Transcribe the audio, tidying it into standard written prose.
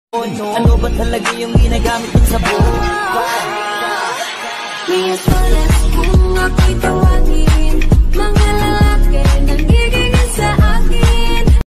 Ano ba talaga yung ginagamit ng sabon? May as well as kung ako'y tawa